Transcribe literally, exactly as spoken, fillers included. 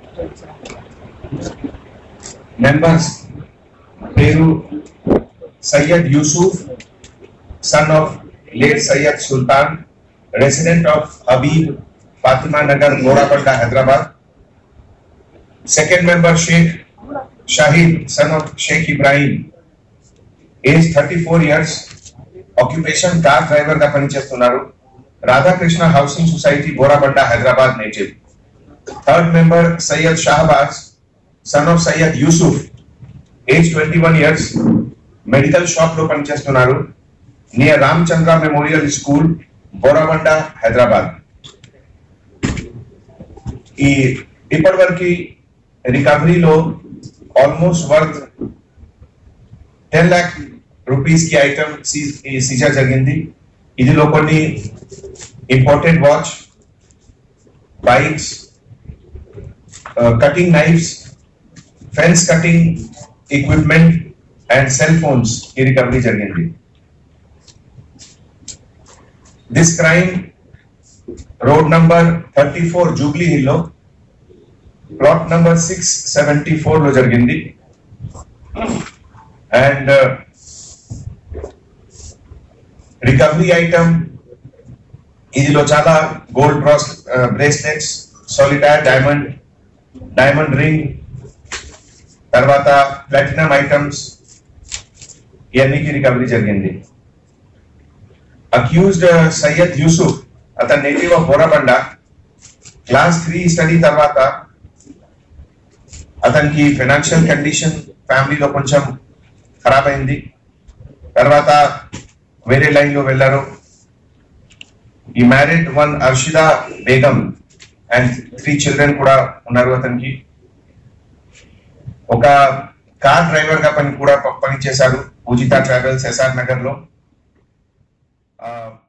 Members Peru Syed Yousuf, son of late Syed Sultan, resident of Habeeb, Fatima, Nagar, Borabanda, Hyderabad. Second member Shaik Shahed, son of Sheikh Ibrahim, age thirty-four years, occupation car driver ga panichestunaru, Radha Krishna Housing Society, Borabanda, Hyderabad native. Third member Syed Shahbaz, son of Syed Yousuf, age twenty-one years, medical shop lo panichestunaru, near Ramchandra Memorial School, Borabanda, Hyderabad. ఈ ఇప్పటివరకు రికవరీలో almost worth ten lakh rupees కి item seizure జరిగింది. ఇదిలో కొన్ని important watch, bikes, cutting knives, fence cutting equipment and cell phones की recovery జరిగింది. This crime road number thirty-four Jubilee Hills లో plot number six seventy-four లో జరిగింది. And uh, recovery item ఇదిలో చాలా gold uh, bracelets, solitaire diamond, diamond ring, తర్వాత platinum items ఇవన్నీకి recovery జరిగింది. అక్యూజ్డ్ సయ్యద్ యూసుఫ్, అతను native of Borabanda. Class three study తర్వాత అతనికి ఫైనాన్షియల్ కండిషన్ ఫ్యామిలీలో కొంచెం ఖరాబ్ అయింది. తర్వాత వేరే లైన్ లో వెళ్ళారు. ఈ married one Arshida Begum and three children కూడా ఉన్నారు అతనికి. ఒక కార్ డ్రైవర్ గా పని కూడా పని చేశారు పూజిత ట్రావెల్స్ ఎస్ఆర్ నగర్ లో.